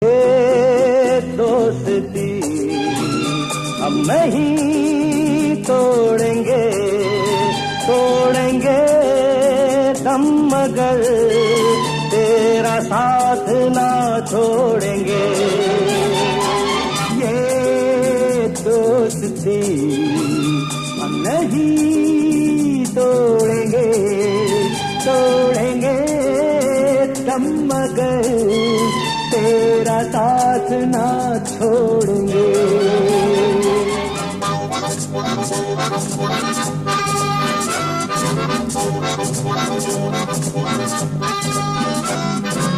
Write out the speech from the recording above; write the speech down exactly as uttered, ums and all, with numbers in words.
ये दोस्ती हम नहीं तोड़ेंगे, तोड़ेंगे दम मगर तेरा साथ ना छोड़ेंगे। ये दोस्ती हम नहीं तोड़ेंगे, तोड़ेंगे दम मगर तेरा साथ ना छोड़ेंगे। Thank you.